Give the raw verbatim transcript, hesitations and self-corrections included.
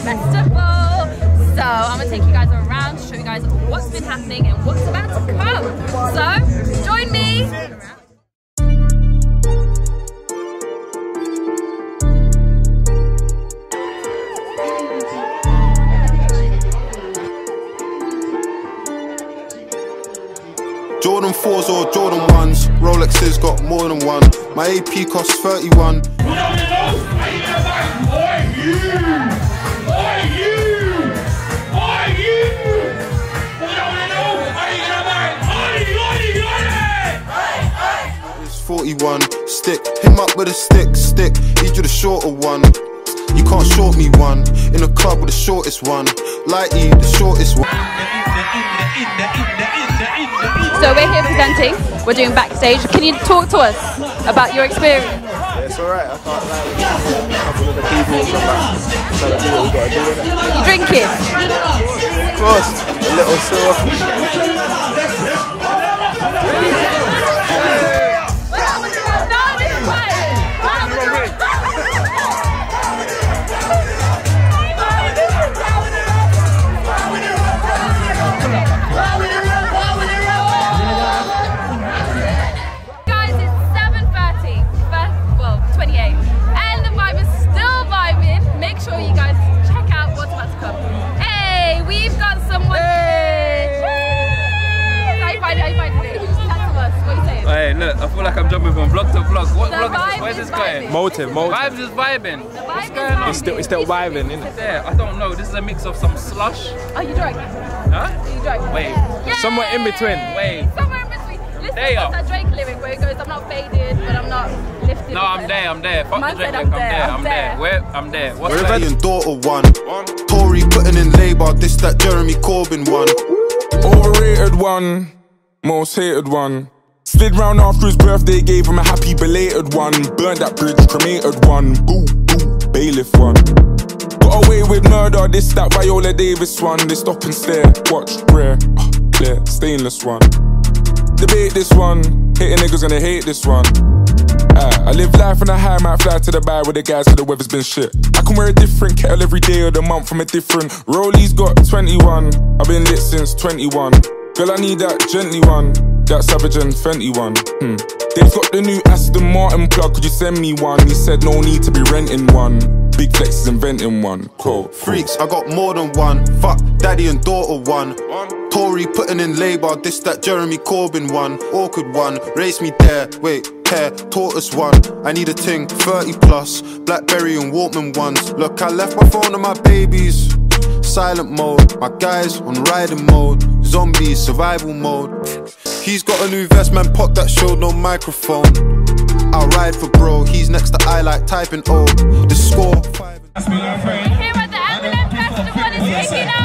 Festival. So I'm gonna take you guys around to show you guys what's been happening and what's about to come. So join me. Jordan fours or Jordan ones, Rolexes got more than one. My A P costs thirty-one. It's forty-one, stick, him up with a stick, stick, need you the shorter one. You can't short me one, in a club with the shortest one. Lighty, the shortest one. So we're here presenting, we're doing backstage. Can you talk to us about your experience? Yeah, it's alright, I can't lie. A couple of the keyboards and that. So that's what we got to do, innit? You drinking? Of course, a little sore. Look, I feel like I'm jumping from block to block. What the block is this? Where's this going? MoTiv, MoTiv. Vibes is vibing. What's going on? It's still, it's still vibing, isn't it? Yeah, I don't know. This is a mix of some slush. Are you drunk? Huh? Are you drunk? Wait. Yay! Somewhere in between. Wait. Somewhere in between. Listen, there you what's that Drake lyric where he goes, I'm not faded, but I'm not lifted. No, I'm there, I'm there. Fuck Man the Drake said lyric, I'm I'm there, there, I'm I'm there. there. Where? I'm there. What's We're that? and daughter one. Tory putting in labour, this that Jeremy Corbyn one. Overrated one, most hated one. Slid round after his birthday, gave him a happy belated one. Burned that bridge, cremated one. Boo, boo, bailiff one. Got away with murder, this, that Viola Davis one. They stop and stare, watch, rare, uh, clear, stainless one. Debate this one, hating niggas gonna hate this one. uh, I live life on a high, might fly to the bar with the guys till the weather's been shit. I can wear a different kettle every day of the month from a different. Rollies got twenty-one, I've been lit since twenty-one. Girl, I need that gently one, that Savage and Fenty one. Hmm. They've got the new Aston Martin plug, could you send me one? He said no need to be renting one. Big Flex is inventing one. Cool. Freaks, I got more than one. Fuck, daddy and daughter one. Tory putting in labour, this that Jeremy Corbyn one. Awkward one, race me there, wait, care, tortoise one. I need a ting, thirty plus, Blackberry and Walkman ones. Look, I left my phone on my babies. Silent mode, my guys on riding mode. Zombies, survival mode. He's got a new vest, man, pop that showed no microphone. I'll ride for bro, he's next to I like typing O. The score five. We're here at the M plus M Festival, it's kicking out.